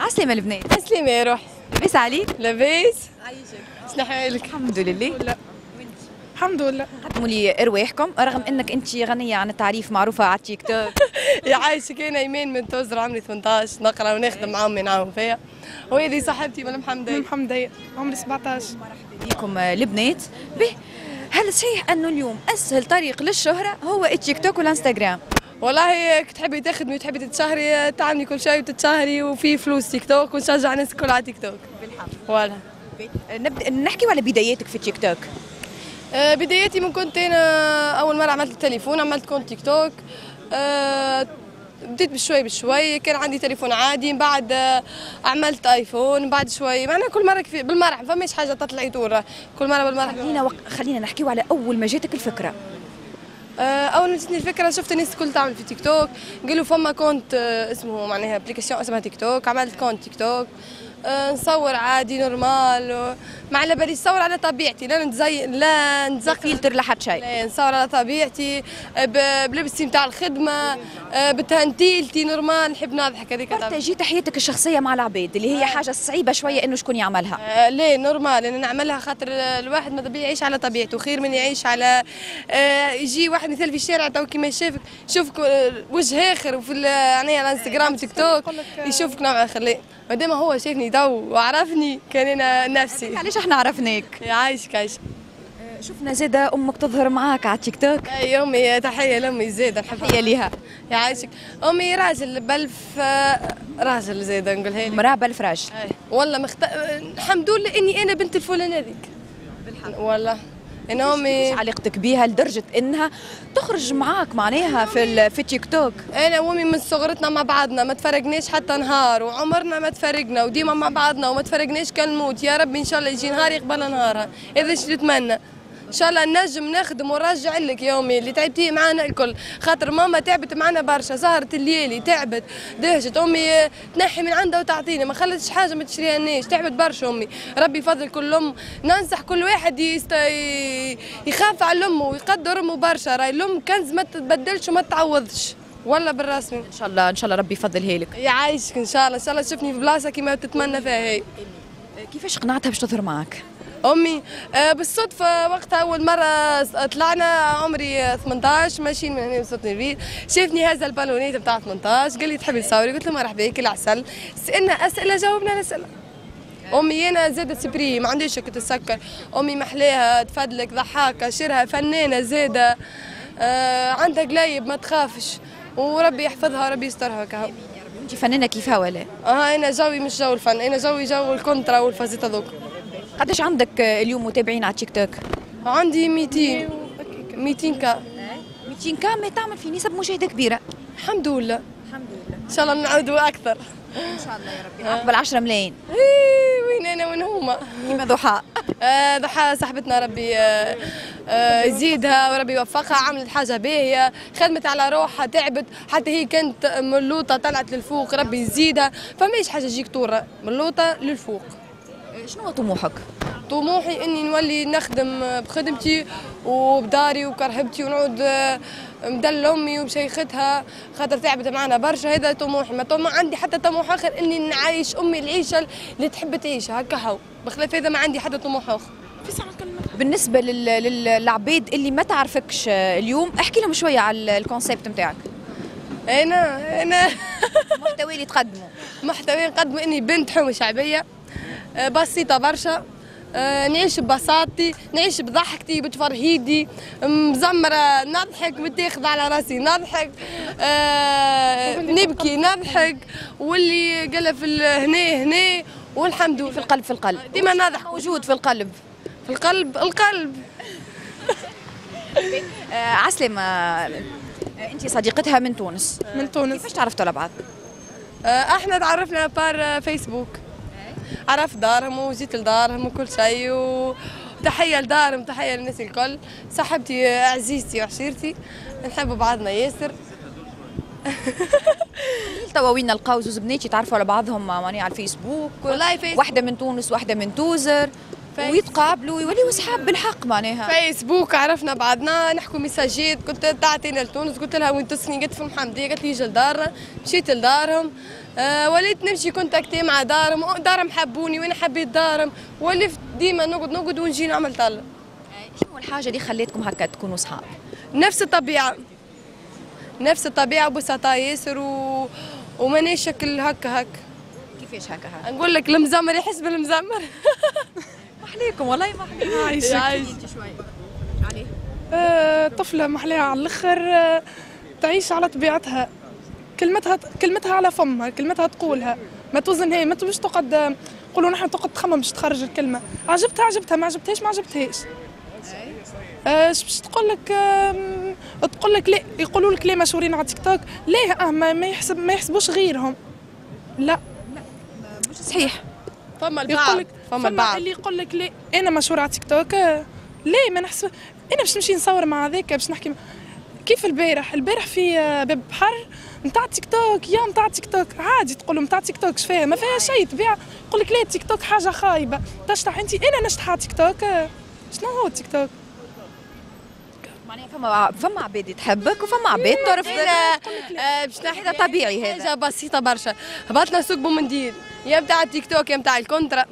عسلامة البنات. عسلامة يا روحي. لاباس عليك؟ لاباس. عايشك. شنو حوالك؟ الحمد لله. لا. الحمد لله. قدموا لي ارواحكم رغم انك انت غنية عن التعريف معروفة على التيك توك. يعيشك انا ايمان من توزر عمري 18 نقرا ونخدم معاهم ينعاون فيا. وهذه صاحبتي من محمدية. من محمدية عمري 17. مرحبا بكم البنات. به هل صحيح انه اليوم اسهل طريق للشهرة هو التيك توك والانستغرام؟ والله كي تحبي تخدمي وتحبي تتشهري تعملي كل شيء وتتشهري وفي فلوس تيك توك ونشجع الناس الكل على تيك توك. بالحق. فوالا. نبدا نحكي على بداياتك في التيك توك. بدايتي من كنت انا اول مره عملت التليفون عملت كونت تيك توك. بديت بشوي بشوي كان عندي تليفون عادي من بعد عملت ايفون بعد شوي معنا كل مره بالمرح ما فماش حاجه تطلع يطور كل مره بالمرح. خلينا نحكيو على اول ما جاتك الفكره. اول ما جاتني الفكره شفت الناس الكل تعمل في تيك توك قالوا فما كونت اسمه معناها ابليكاسيون اسمها تيك توك عملت كونت تيك توك. نصور عادي نورمال ما على بالي نصور على طبيعتي لا نتزين لا نزق فلتر لحد شيء. لا نصور على طبيعتي بلبسي نتاع الخدمه بتهنتيلتي نورمال نحب نضحك هذيك. بارتاجيت حياتك الشخصيه مع العباد اللي هي حاجه صعيبه شويه انه شكون يعملها. ليه نورمال انا نعملها خاطر الواحد ماذا بيا يعيش على طبيعته خير من يعيش على يجي واحد مثال في الشارع تو كيما يشوفك وجه اخر وفي يعني الانستغرام تيك توك يشوفك نوع اخر. ليه مادام هو شافني تو وعرفني كان انا نفسي. علاش احنا عرفناك؟ يعيشك عايشك. شفنا زاده امك تظهر معاك على التيك توك. اي امي تحيه لامي زاده نحبها. تحيه ليها. يعيشك. امي راجل بلف راجل زاده نقولها لك. مراه بلف راجل. والله الحمد لله اني انا بنت الفلان هذيك. بالحق والله ان امي. علاقتك بيها لدرجه انها تخرج معاك معناها في تيك توك؟ انا وامي من صغرتنا مع بعضنا ما تفرقناش حتى نهار وعمرنا ما تفرقنا وديما مع بعضنا وما تفرقناش كان نموت يا ربي ان شاء الله يجي نهار يقبل نهارها هذا ايش نتمنى. ان شاء الله نجم نخدم ونرجع لك يومي اللي تعبتيه معنا الكل خاطر ماما تعبت معنا برشا سهرت الليالي تعبت دهشت امي تنحي من عندها وتعطينا ما خلتش حاجه ما تشريهالناش تعبت برشا امي. ربي يفضل كل ام ننصح كل واحد يخاف على امه ويقدر امه برشا راهي الام كنز ما تتبدلش وما تعوضش والله بالرسمي. ان شاء الله ان شاء الله ربي يفضلها لك. يعيشك ان شاء الله ان شاء الله تشوفني في بلاصه كيما تتمنى فيها هي. كيفاش قنعتها باش تظهر معك؟ امي بالصدفه وقتها اول مره طلعنا عمري 18 ماشيين من هنا وصلتني البيت شافني هذا البالونيت بتاع 18 قال لي تحبي تصوري قلت له مرحبا بك العسل سالنا اسئله جاوبنا على اسئله. امي انا زادت سبري ما عنديش كنت تسكر امي محلاها تفدلك ضحاكه شيرها فنانه زاده عندها قلايب ما تخافش وربي يحفظها وربي يسترها كهو. انت فنانه كيفها ولا؟ انا جوي مش جو الفن انا جوي جو الكونترا والفازيتا ذوك. قداش عندك اليوم متابعين على تيك توك؟ عندي 200 كا. 200 كا ما تعمل في نسب مشاهده كبيره. الحمد لله. الحمد لله. ان شاء الله نعودوا اكثر. ان شاء الله يا ربي. عقب 10 ملايين. وين انا وين هما؟ كيما ضحى. ضحى صاحبتنا ربي يزيدها وربي يوفقها عملت حاجه باهيه خدمت على روحها تعبت حتى هي كانت ملوطه طلعت للفوق ربي يزيدها فماش حاجه تجيك طوره ملوطه للفوق. شنو هو طموحك؟ طموحي اني نولي نخدم بخدمتي وبداري وكرهبتي ونعود مدل امي وبشيختها خاطر تعبت معنا برشا هذا طموحي ما عندي حتى طموح اخر اني نعيش امي العيشه اللي تحب تعيشها هكا هو بخلاف هذا ما عندي حتى طموح اخر. بالنسبه للعباد اللي ما تعرفكش اليوم احكي لهم شويه على الكونسيبت نتاعك. انا محتوى اللي تقدمه محتوى نقدمه اني بنت حومه شعبيه بسيطه برشا نعيش ببساطتي نعيش بضحكتي بتفرهيدي مزمرة نضحك متاخذ على راسي نضحك نبكي نضحك واللي قال في هنا والحمد لله في القلب في القلب ديما نضحك موجود في القلب في القلب. عسلامة انت صديقتها من تونس. من تونس. كيفاش تعرفتوا على بعض؟ احنا تعرفنا بار فيسبوك عرفت دارهم وجيت لدارهم وكل شيء وتحيه لدارهم تحيه للناس الكل صاحبتي عزيزتي وعشيرتي نحب بعضنا ياسر. توا وين نلقاو زوز بنات يتعرفوا على بعضهم معني على الفيسبوك. والله فيسبوك واحده من تونس واحده من توزر. ويتقابلوا ويوليوا اصحاب بالحق معناها. فيسبوك عرفنا بعضنا، نحكوا ميساجات، قلت تعطينا لتونس، قلت لها وين تسكني؟ قالت في المحمديه، قالت لي يجي لدارنا، مشيت لدارهم. وليت نمشي كونتاكتي مع دارهم حبوني وانا حبيت دارهم، ولفت ديما نقعد ونجي نعمل طلة. شنو الحاجه اللي خليتكم هكا تكونوا صحاب؟ نفس الطبيعه وبساطه ياسر ومانيش شكل هكا. كيفاش هكا؟ نقول لك المزمر يحس بالمزمر. محليكم والله محليكم. عايشك عليه طفلة محليها على الآخر، تعيش على طبيعتها، كلمتها على فمها، كلمتها تقولها، ما توزنها، ما تبش تقعد نقولوا نحن تقعد تخمم باش تخرج الكلمة، عجبتها ما عجبتهاش. اش باش تقول لك لا، يقولوا لك لا مشهورين على تيك توك، ليه ما يحسبوش غيرهم. لا مش صحيح. فما البعض اللي يقول لك لا انا مشهور على تيك توك، ليه ما نحسب انا باش نمشي نصور مع هذاك باش نحكي كيف البارح في باب بحر نتاع تيك توك، يا نتاع تيك توك عادي تقولوا نتاع تيك توك شفاها ما فيها شيء تبيع، يقول لك لا تيك توك حاجه خايبه تشطح انت، انا نشطح على تيك توك، شنو هو تيك توك؟ معناها فما عباد تحبك وفما عباد ترفضك. باش نحكي هذا طبيعي، هذا حاجه بسيطه برشا. هبطنا سوق بومنديل، يا بتاع التيك توك يا بتاع الكونترا.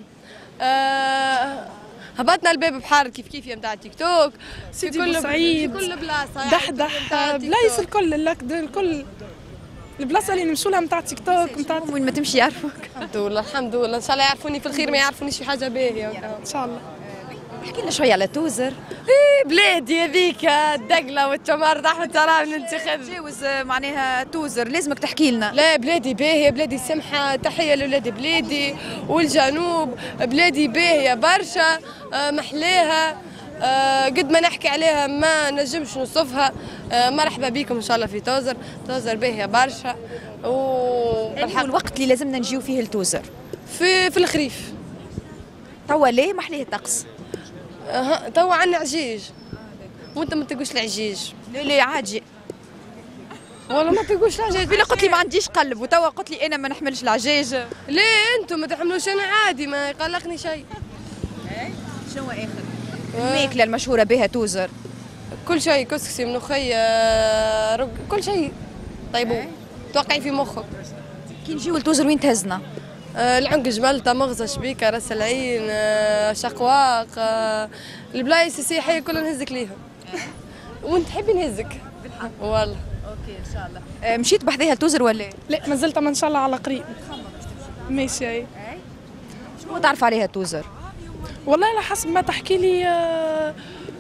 هبطنا الباب بحر كيف يا بتاع التيك توك، سيدي بوسعيد، في كل بلاصه دحدح بلايص الكل البلاصه اللي نمشوا لها نتاع تيك توك نتاع وين ما تمشي يعرفوك. الحمد لله ان شاء الله يعرفوني في الخير، ما يعرفونيش في حاجه باهيه ان شاء الله. احكي لنا شويه على توزر. بلادي هذيك الدقله والتمر رحمه الله ننتخب. تجاوز معناها توزر لازمك تحكي لنا. لا بلادي باهيه، بلادي سمحه، تحيه لولاد بلادي والجنوب، بلادي باهيه برشا، محلاها، قد ما نحكي عليها ما نجمش نوصفها. مرحبا بكم ان شاء الله في توزر باهيه برشا. بالحق الوقت اللي لازمنا نجيو فيه لتوزر في الخريف. توا ليه محليه الطقس؟ توا عندنا عجيج وانت ما تلقوش العجيج. لا عادي والله ما تلقوش العجيج. بلا قلت لي ما عنديش قلب وتوا قلت لي انا ما نحملش العجاج. ليه انتم ما تحملوش؟ انا عادي ما يقلقني شيء. شنو اخر الماكله المشهوره بها توزر؟ كل شيء، كسكسي، ملوخيه، كل شيء طيبوا. توقعي في مخك. كي نجيو لتوزر وين تهزنا؟ العنق، جملته، مغزى، شبيكه، راس العين، شقواق، البلايص السياحيه كلها نهزك ليهم. وانت تحبي نهزك والله. اوكي ان شاء الله. مشيت بحذاها لتوزر ولا لا ما زلت ان شاء الله على قريب ماشي. اي شنو تعرف عليها توزر؟ والله على حسب ما تحكي لي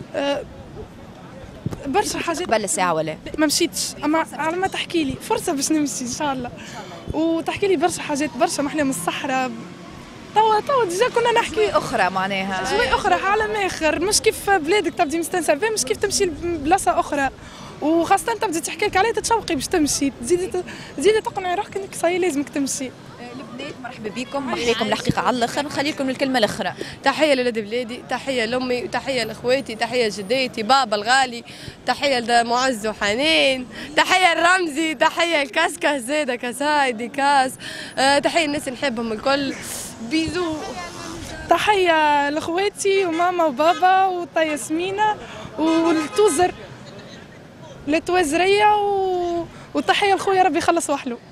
برشا حاجات. قبل الساعه ولا ما مشيتش، اما على ما تحكي لي فرصه باش نمشي ان شاء الله، وتحكي لي برشا حاجات، برشا محلى من الصحراء. توا ديجا كنا نحكي اخرى معناها شوي اخرى عالم اخر، مش كيف بلادك تبدي مستنسه بها، مش كيف تمشي لبلاصه اخرى، وخاصه تبدي تحكي لك عليها تتشوقي باش تمشي، تزيدي تقنعي روحك انك صاي لازمك تمشي. البنات مرحبا بكم، محليكم الحقيقه على الاخر، نخلي لكم الكلمه الاخرى. تحيه لولاد بلادي، تحيه لامي، تحيه لاخواتي، تحيه لجديتي، بابا الغالي، تحيه لمعز وحنين، تحيه لرمزي، تحيه لكاسكاس زاده، كاسايدي كاس، تحيه للناس اللي نحبهم الكل، بيزو. تحيه لاخواتي وماما وبابا وطا ياسمينه والتوزر للتوازريه وتحيه لخويا ربي يخلص وحلو.